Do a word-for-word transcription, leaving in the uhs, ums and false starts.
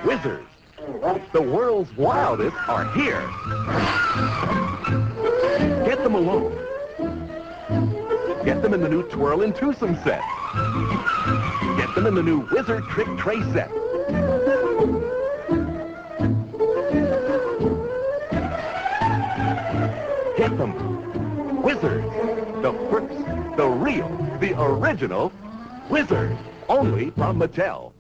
Wizzers. The world's wildest are here. Get them alone. Get them in the new Twirl and Twosome set. Get them in the new Wizzer Trick Tray set. Get them. Wizzers. The first, the real, the original Wizzer. Only from Mattel.